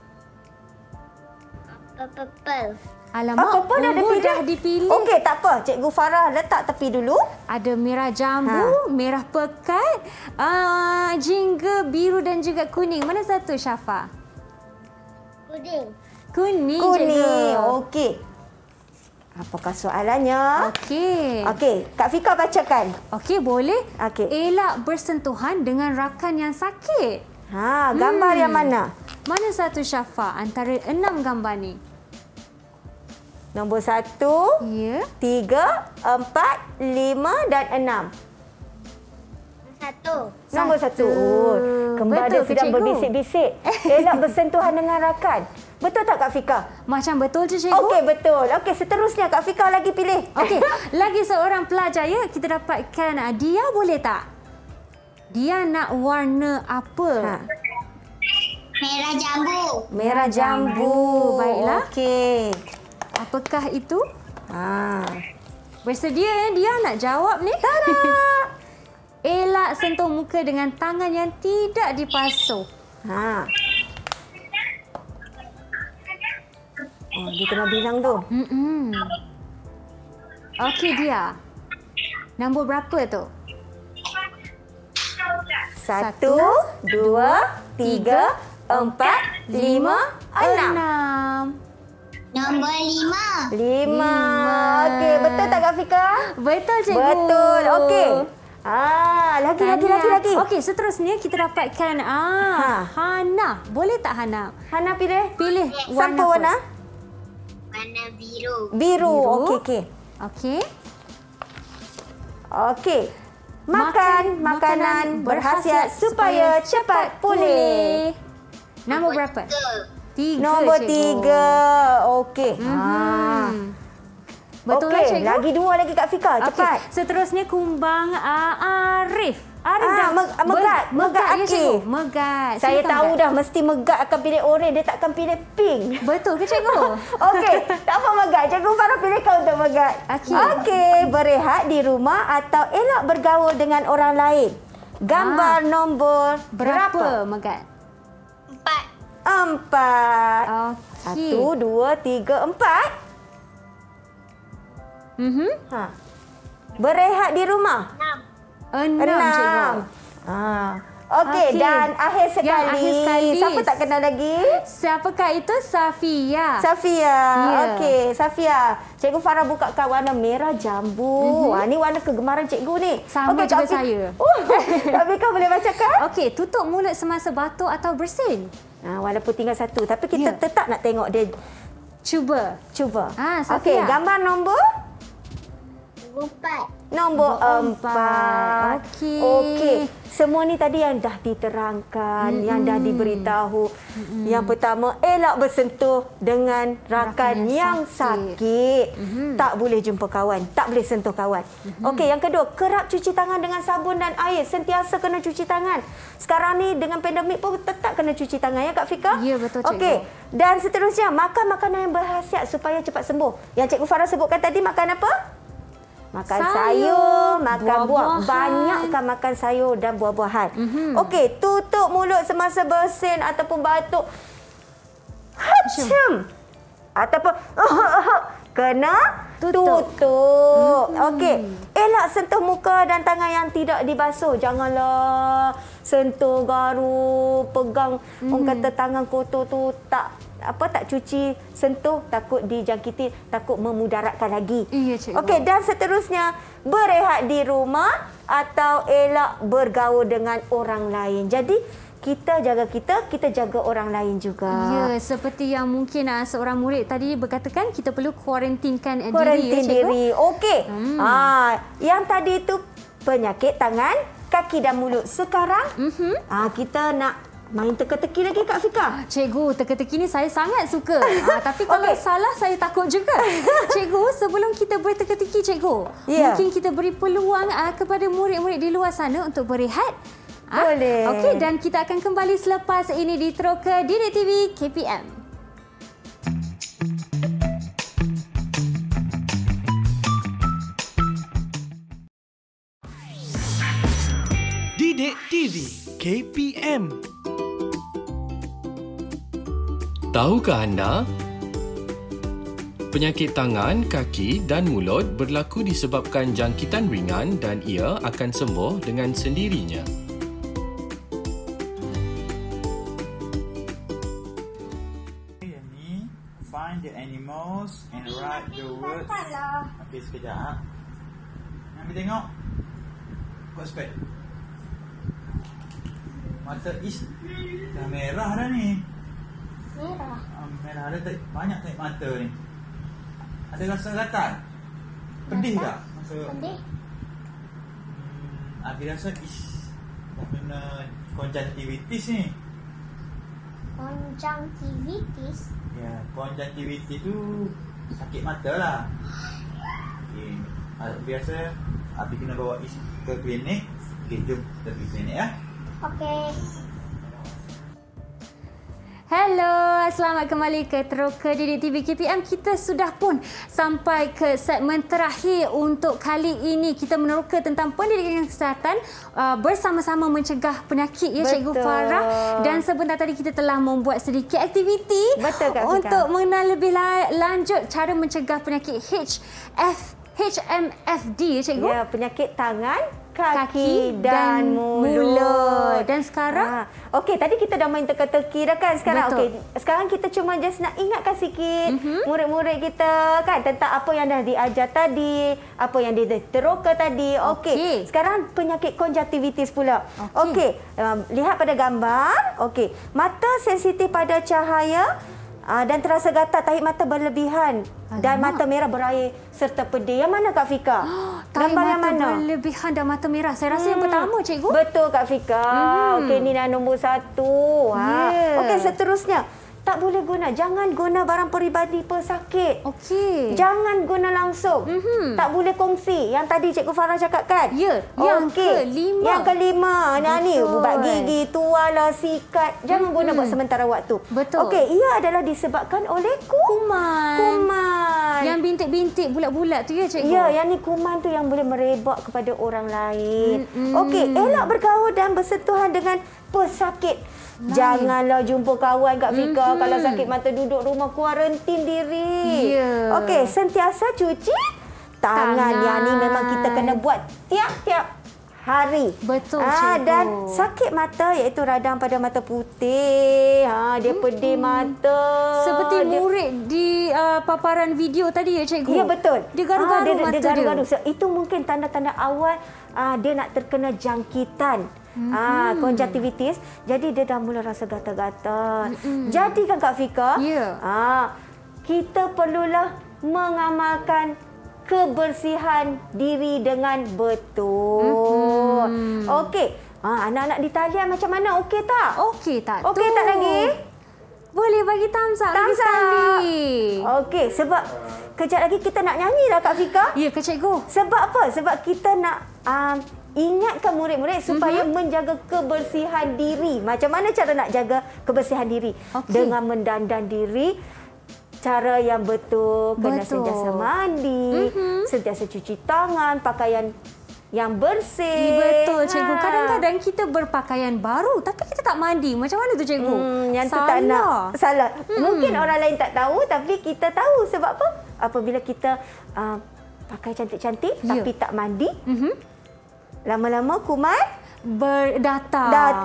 Purple. Alamak, ungu dah dipilih. Okey, tak apa. Cikgu Farah letak tepi dulu. Ada merah jambu, merah pekat, jingga, biru dan juga kuning. Mana satu, Syafa? Kuning. Kuning, kuning. Okey. Apakah soalannya? Okey, Kak Fika bacakan. Okey, boleh. Okey. Elak bersentuhan dengan rakan yang sakit. Gambar yang mana? Mana satu, Syafa, antara 6 gambar ni? Nombor 1, 3, 4, 5 dan 6. 1. Nombor 1. Kembar dia sedang berbisik-bisik. Elak bersentuhan dengan rakan. Betul tak Kak Fika? Macam betul je cikgu. Okey, betul. Okey, seterusnya Kak Fika lagi pilih. Okey, lagi seorang pelajar ya. Kita dapatkan dia, boleh tak? Dia nak warna apa? Merah jambu. Merah jambu. Baiklah. Okey. Apakah itu? Bersedia Dia nak jawab ni. Tada! Elak sentuh muka dengan tangan yang tidak dibasuh. Oh, dia tengah bilang tu. Okey dia. Nombor berapa tu? 1, 2, 3, 4, 5, 6. Nombor 5. 5. Okey, betul tak Kak Fika? Betul cikgu. Betul. Okey. Lagi. Okey, seterusnya kita dapatkan Hana. Boleh tak Hana? Hana pilih. Warna Siapa warna? Warna biru. Biru. Okey. Okey. Makan makanan berkhasiat supaya cepat pulih. Nombor berapa? 3. Nombor 3. Okey. Betul lah cikgu. Lagi 2 lagi Kak Fika. Cepat. Seterusnya kumbang Arif. Megat ya, Aki. cikgu. Megat. Saya Silakan, tahu Megat. dah mesti Megat akan pilih oren, dia takkan pilih pink. Betul ke cikgu? Okey, tak apa Megat. Cikgu Farah pilih kau untuk Megat. Okey, berehat di rumah atau elak bergaul dengan orang lain. Gambar nombor berapa? Megat? 4. Okey. 1, 2, 3, 4. Berehat di rumah. 6 cikgu. Okey, dan akhir sekali. Siapa tak kenal lagi? Siapakah itu? Safia. Okey, Safia. Cikgu Farah bukakan warna merah jambu. Ni warna kegemaran cikgu ni. Sama juga saya. Kak Fika boleh bacakan? Okey, tutup mulut semasa batuk atau bersin. Walaupun tinggal 1, tapi kita tetap nak tengok dia. Cuba. Safia. Okey, gambar nombor 4. Nombor 4. Okey. Semua ni tadi yang dah diterangkan, yang dah diberitahu. Yang pertama, elak bersentuh dengan rakan yang sakit. Tak boleh jumpa kawan, tak boleh sentuh kawan. Okey, yang kedua, kerap cuci tangan dengan sabun dan air. Sentiasa kena cuci tangan. Sekarang ni dengan pandemik pun tetap kena cuci tangan ya Kak Fika? Ya, betul cikgu. Okey, dan seterusnya, makan makanan yang berkhasiat supaya cepat sembuh. Yang Cikgu Farah sebutkan tadi, makan apa? Makan sayur, makan buah. Banyakkan makan sayur dan buah-buahan. Okey, tutup mulut semasa bersin ataupun batuk. Hacum. Ataupun kena tutup. Okey, elak sentuh muka dan tangan yang tidak dibasuh. Janganlah sentuh garu, pegang orang kata tangan kotor tu tak cuci, sentuh, takut dijangkiti, takut memudaratkan lagi. Iya, cikgu. Okey, dan seterusnya, berehat di rumah atau elak bergaul dengan orang lain. Jadi, kita jaga kita jaga orang lain juga. Ya, seperti yang mungkin seorang murid tadi berkatakan, kita perlu kuarantinkan diri. Kuarantin diri. Okey. Yang tadi itu penyakit tangan, kaki dan mulut. Sekarang, kita nak main teka-teki lagi Kak Fika. Cikgu, teka-teki ni saya sangat suka. Tapi kalau salah, saya takut juga. Cikgu, sebelum kita berteka-teki, cikgu, mungkin kita beri peluang kepada murid-murid di luar sana untuk berehat. Boleh. Okey, dan kita akan kembali selepas ini di Teroka Didik TV KPM. Didik TV KPM. Tahukah anda? Penyakit tangan, kaki dan mulut berlaku disebabkan jangkitan ringan dan ia akan sembuh dengan sendirinya. Ni, find the animals and write the words. Okey, sekejap. Ambil tengok. Buat spek. Mata is dah merah dah ni. Merah ada banyak tarik mata ni. Ada rasa gatal? Pedih tak? Pedih. Abi rasa dah kena konjungtivitis ni. Konjungtivitis? Ya, konjungtivitis tu sakit mata lah. Okay. Biasa Abi kena bawa ke klinik. Okay, jom kita pergi klinik ya. Okey. Hello, selamat kembali ke Teroka Didik TV KPM. Kita sudah pun sampai ke segmen terakhir untuk kali ini. Kita meneroka tentang pendidikan kesihatan bersama-sama mencegah penyakit ya Cikgu Farah. Dan sebentar tadi kita telah membuat sedikit aktiviti untuk mengenal lebih lanjut cara mencegah penyakit HMFD ya Cikgu. Ya, penyakit tangan, kaki dan mulut. Dan sekarang? Okey, tadi kita dah main teka-teki dah kan sekarang. Okey, sekarang kita cuma just nak ingatkan sikit murid-murid kita kan tentang apa yang dah diajar tadi, apa yang diteroka tadi. Okey, sekarang penyakit konjungtivitis pula. Okey, lihat pada gambar. Okey, mata sensitif pada cahaya dan terasa gatal, tahi mata berlebihan. Dan mata merah berair serta pedih. Yang mana Kak Fika? Gambar yang mana? Berlebihan dan mata merah. Saya rasa yang pertama, Cikgu. Betul Kak Fika. Okey, ini dah nombor 1. Okey, seterusnya. Tak boleh guna. Jangan guna barang peribadi pesakit. Okey. Jangan guna langsung. Tak boleh kongsi. Yang tadi Cikgu Farah cakapkan. Ya. Yang kelima. Yang kelima. Ni, ubat gigi, tuala, sikat. Jangan guna buat sementara waktu. Betul. Okey, ia adalah disebabkan oleh kuman. Yang bintik-bintik bulat-bulat tu ya Cikgu? Ya, yang ni kuman tu yang boleh merebak kepada orang lain. Okey, elak bergaul dan bersentuhan dengan pesakit. Janganlah jumpa kawan Kak Fika kalau sakit mata, duduk rumah, kuarantin diri. Okey, sentiasa cuci tangan. Yang ni memang kita kena buat tiap-tiap hari. Betul Cikgu. Dan sakit mata iaitu radang pada mata putih. Dia pedih mata. Seperti murid di paparan video tadi ya Cikgu? Ya, betul. Dia garu-garu mata dia. Garu-garu. Itu mungkin tanda-tanda awal dia nak terkena jangkitan. Konjungtivitis. Jadi dia dah mula rasa gatal-gatal. Jadi kan Kak Fika, kita perlulah mengamalkan kebersihan diri dengan betul. Okey. Anak-anak di talian macam mana? Okey tak? Okey tak? Okey tak lagi? Boleh bagi thumbs up lagi sekali. Okey, sebab kejap lagi kita nak nyanyi lah Kak Fika. Ya ke Cikgu? Sebab apa? Sebab kita nak ingatkan murid-murid supaya menjaga kebersihan diri. Macam mana cara nak jaga kebersihan diri? Dengan mendandan diri cara yang betul. Kena sentiasa mandi, sentiasa cuci tangan, pakaian yang bersih. Betul Cikgu. Kadang-kadang kita berpakaian baru tapi kita tak mandi. Macam mana tu Cikgu? Yang tu tak nak. Salah. Mungkin orang lain tak tahu tapi kita tahu. Sebab apa? Apabila kita pakai cantik-cantik tapi tak mandi, lama-lama kuman datang.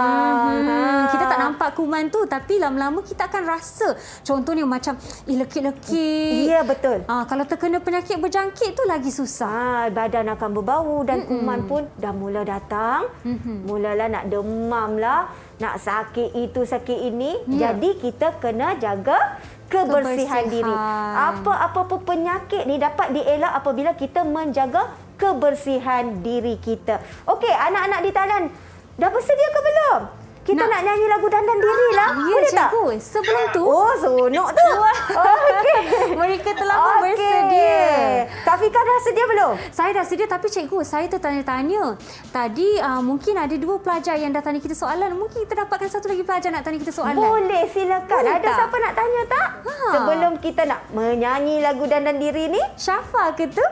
Kita tak nampak kuman tu tapi lama-lama kita akan rasa. Contohnya macam lekit-lekit. Ya, betul. Kalau terkena penyakit berjangkit tu lagi susah. Badan akan berbau dan kuman pun dah mula datang. Mulalah nak demam lah, nak sakit itu, sakit ini. Jadi kita kena jaga kebersihan diri. Apa-apa penyakit ni dapat dielak apabila kita menjaga kebersihan diri kita. Okey, anak-anak di talian dah bersedia ke belum? Kita nak nyanyi lagu dandan diri lah. Boleh Cikgu. Tak? Sebelum tu. Sonok tu. Okey. Mereka telah pun bersedia. Kak Fika dah sedia belum? Saya dah sedia tapi Cikgu, saya tertanya-tanya. Tadi mungkin ada 2 pelajar yang dah tanya kita soalan. Mungkin kita dapatkan satu lagi pelajar nak tanya kita soalan. Boleh, silakan. Boleh ada tak? Siapa nak tanya tak? Sebelum kita nak menyanyi lagu dandan diri ni. Syafa ke tu?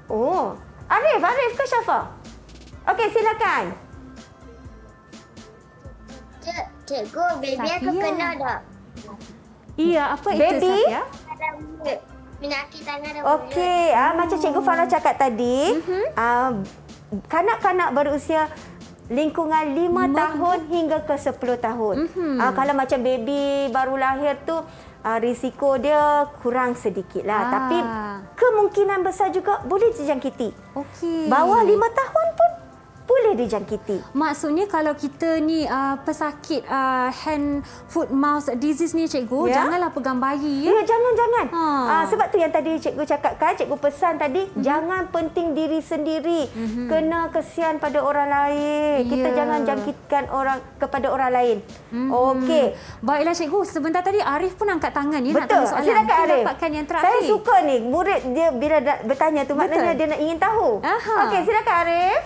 Arif ke Syafa? Okey, silakan. Cikgu, baby aku kena tak? Iya, apa itu baby? Safia? Penyakit tangan dan Okey, macam Cikgu Farah cakap tadi, kanak-kanak berusia lingkungan 5 tahun hingga ke 10 tahun. Kalau macam baby baru lahir tu, risiko dia kurang sedikit lah. Tapi kemungkinan besar juga boleh dijangkiti. Okey. Bawah 5 tahun pun boleh dijangkiti. Maksudnya kalau kita ni pesakit hand, foot, mouth disease ni cikgu, janganlah pegang bayi. Ya, jangan. Sebab tu yang tadi cikgu cakapkan, cikgu pesan tadi, jangan penting diri sendiri. Kena kesian pada orang lain. Kita jangan jangkitkan orang kepada orang lain. Okey. Baiklah cikgu, sebentar tadi Arif pun angkat tangan ya. Betul. Nak tanya soalan. Silakan Arif. Dapatkan yang terakhir. Saya suka ni murid dia bila bertanya tu, maknanya dia nak ingin tahu. Okey, silakan Arif.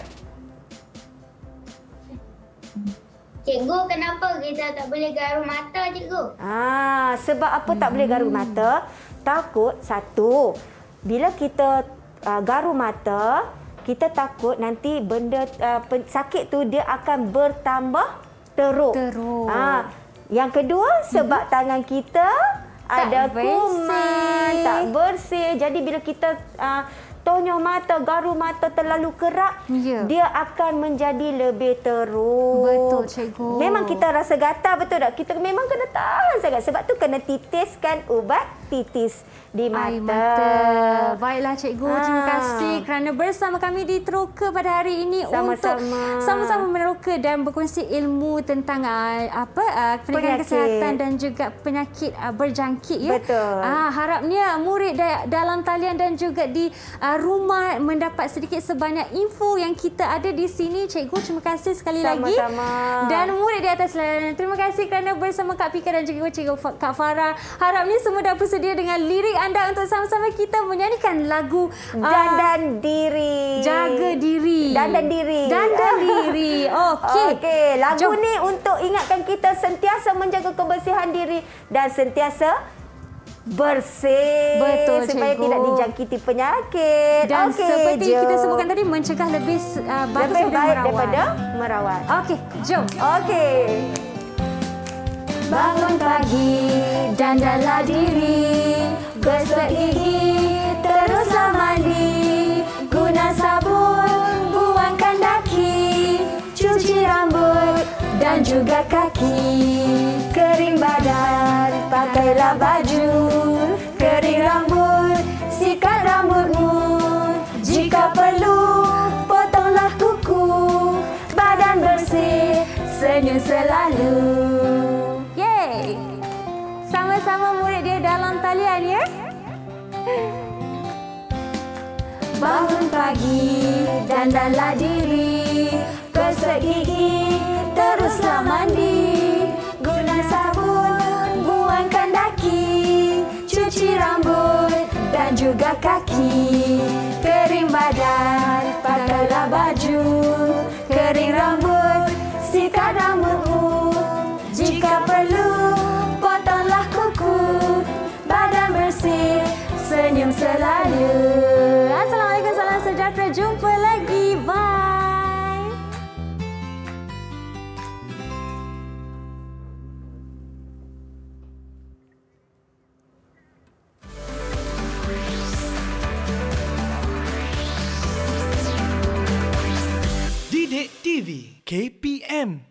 Cikgu, kenapa kita tak boleh garu mata, cikgu? Sebab apa tak boleh garu mata? Takut satu, bila kita garu mata, kita takut nanti benda sakit tu dia akan bertambah teruk. Yang kedua, sebab tangan kita ada kuman, tak bersih. Jadi bila kita tonyoh mata, garu mata terlalu kerap, dia akan menjadi lebih teruk. Betul, cikgu. Memang kita rasa gatal, betul tak? Kita memang kena tahan sangat. Sebab tu kena titiskan ubat titis di mata. Baiklah cikgu, terima kasih kerana bersama kami di Teroka pada hari ini untuk sama-sama meneroka dan berkongsi ilmu tentang pendidikan kesihatan dan juga penyakit berjangkit ya. Betul. Harapnya murid dalam talian dan juga di rumah mendapat sedikit sebanyak info yang kita ada di sini. Cikgu, terima kasih sekali lagi. Dan murid di atas layanan, terima kasih kerana bersama Kak Pika dan juga Cikgu Kak Farah. Harapnya semua dah bersedia dengan lirik anda untuk sama-sama kita menyanyikan lagu Dandan Diri. Jaga diri. Dandan diri. Dandan diri. Okey. Lagu ni untuk ingatkan kita sentiasa menjaga kebersihan diri dan sentiasa bersih. Betul, supaya cikgu. tidak dijangkiti penyakit. Dan seperti kita sebutkan tadi, mencegah lebih bagus lebih baik daripada merawat. Okey, jom. Okey. Bangun pagi, dandanlah diri, gosok gigi, teruslah mandi, guna sabun, buangkan daki, cuci rambut dan juga kaki, kering badan, pakailah baju, kering rambut, sikat rambutmu, jika perlu, potonglah kuku, badan bersih, senyum selalu. Yeay! Sama-sama murid dia dalam talian ya. Bangun pagi, dandanlah diri, gosok gigi, teruslah mandi, guna sabun, buangkan daki, cuci rambut dan juga kaki, kering badan, pakailah baju, kering rambut, sikat rambutmu, jika perlu, potonglah kuku, badan bersih, senyum selalu. Assalamualaikum, salam sejahtera. Jumpa lagi. Bye. Didik TV KPM